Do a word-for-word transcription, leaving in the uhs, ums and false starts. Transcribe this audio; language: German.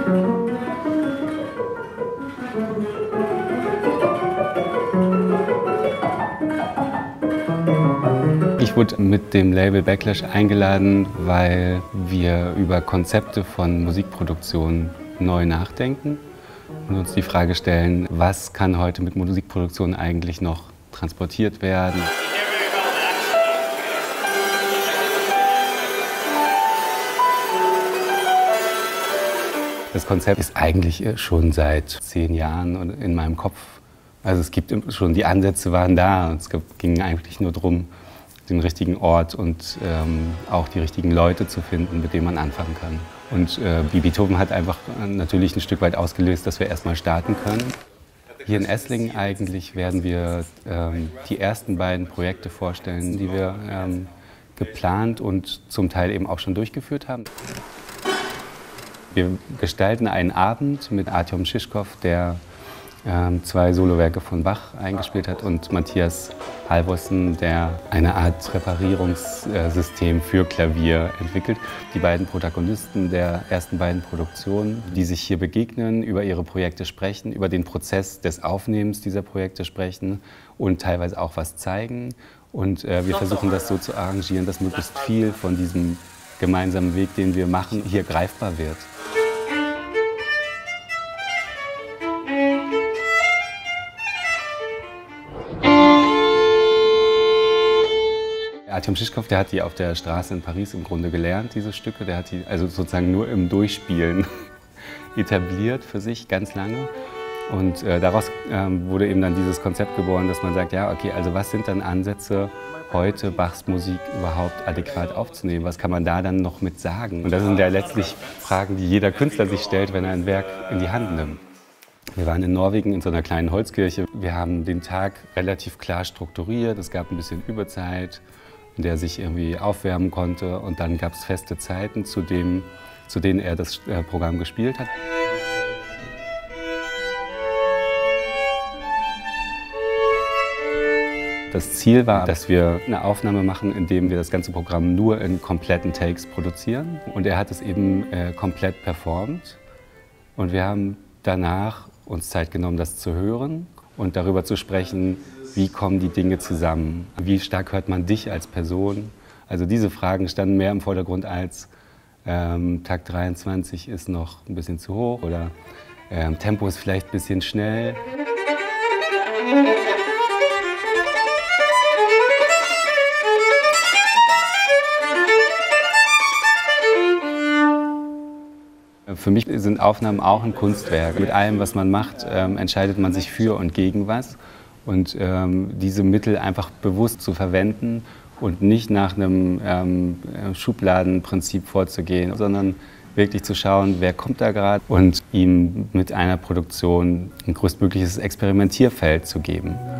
Ich wurde mit dem Label Backlash eingeladen, weil wir über Konzepte von Musikproduktion neu nachdenken und uns die Frage stellen, was kann heute mit Musikproduktion eigentlich noch transportiert werden. Das Konzept ist eigentlich schon seit zehn Jahren in meinem Kopf. Also es gibt schon, die Ansätze waren da und es ging eigentlich nur darum, den richtigen Ort und ähm, auch die richtigen Leute zu finden, mit denen man anfangen kann. Und äh, Beethoven hat einfach natürlich ein Stück weit ausgelöst, dass wir erstmal starten können. Hier in Esslingen eigentlich werden wir ähm, die ersten beiden Projekte vorstellen, die wir ähm, geplant und zum Teil eben auch schon durchgeführt haben. Wir gestalten einen Abend mit Artyom Schischkow, der ähm, zwei Solowerke von Bach eingespielt hat, und Matthias Halvorsen, der eine Art Reparierungssystem für Klavier entwickelt. Die beiden Protagonisten der ersten beiden Produktionen, die sich hier begegnen, über ihre Projekte sprechen, über den Prozess des Aufnehmens dieser Projekte sprechen und teilweise auch was zeigen. Und äh, wir versuchen das so zu arrangieren, dass möglichst viel von diesem gemeinsamen Weg, den wir machen, hier greifbar wird. Artyom Schischkow, der hat die auf der Straße in Paris im Grunde gelernt, diese Stücke. Der hat die also sozusagen nur im Durchspielen etabliert für sich ganz lange. Und äh, daraus ähm, wurde eben dann dieses Konzept geboren, dass man sagt, ja, okay, also was sind dann Ansätze, heute Bachs Musik überhaupt adäquat aufzunehmen? Was kann man da dann noch mit sagen? Und das sind ja letztlich Fragen, die jeder Künstler sich stellt, wenn er ein Werk in die Hand nimmt. Wir waren in Norwegen in so einer kleinen Holzkirche. Wir haben den Tag relativ klar strukturiert. Es gab ein bisschen Überzeit, in der er sich irgendwie aufwärmen konnte. Und dann gab es feste Zeiten, zu, dem, zu denen er das äh, Programm gespielt hat. Das Ziel war, dass wir eine Aufnahme machen, indem wir das ganze Programm nur in kompletten Takes produzieren. Und er hat es eben äh, komplett performt. Und wir haben danach uns Zeit genommen, das zu hören und darüber zu sprechen, wie kommen die Dinge zusammen? Wie stark hört man dich als Person? Also diese Fragen standen mehr im Vordergrund als ähm, Takt dreiundzwanzig ist noch ein bisschen zu hoch oder ähm, Tempo ist vielleicht ein bisschen schnell. Für mich sind Aufnahmen auch ein Kunstwerk. Mit allem, was man macht, ähm, entscheidet man sich für und gegen was. Und ähm, diese Mittel einfach bewusst zu verwenden und nicht nach einem ähm, Schubladenprinzip vorzugehen, sondern wirklich zu schauen, wer kommt da gerade und ihm mit einer Produktion ein größtmögliches Experimentierfeld zu geben.